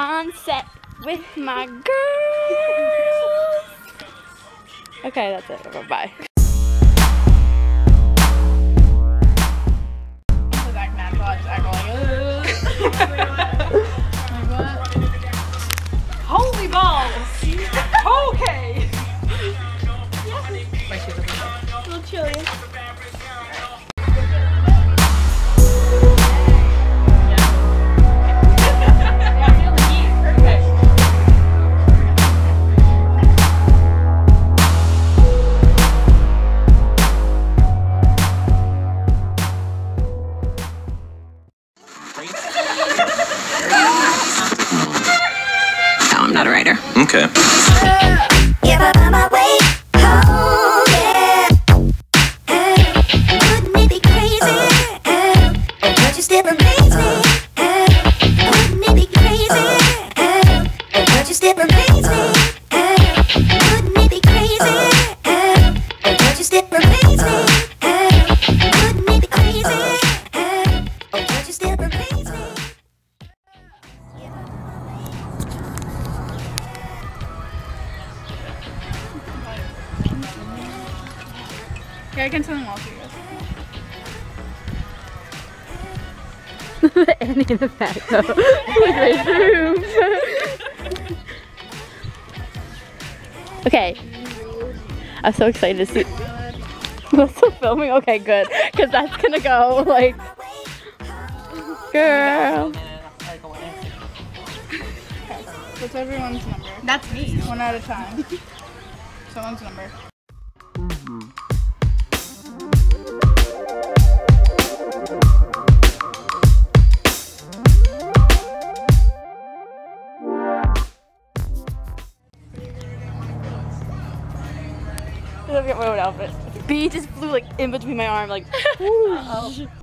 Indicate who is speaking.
Speaker 1: On set with my girls. Okay, that's it. Bye.
Speaker 2: Holy balls! Okay!
Speaker 1: A little chilly.
Speaker 3: I'm not a writer.
Speaker 4: Okay.
Speaker 5: Yeah, but on my way home, yeah. Wouldn't it be crazy? But you still amaze me. Wouldn't it be crazy? But you still amaze me. Wouldn't it be crazy? But you still amaze me. Wouldn't it be crazy? But you still amaze me.
Speaker 2: Yeah, I can tell them all to you guys.
Speaker 1: Annie in the back though. Raise the room. Okay. I'm so excited to see. We're still filming? Okay, good. Because that's gonna go like. Girl.
Speaker 2: What's everyone's number?
Speaker 6: That's me.
Speaker 2: One at a time. Someone's number.
Speaker 1: I don't get my own outfit. B just flew like in between my arm, like. Whoosh.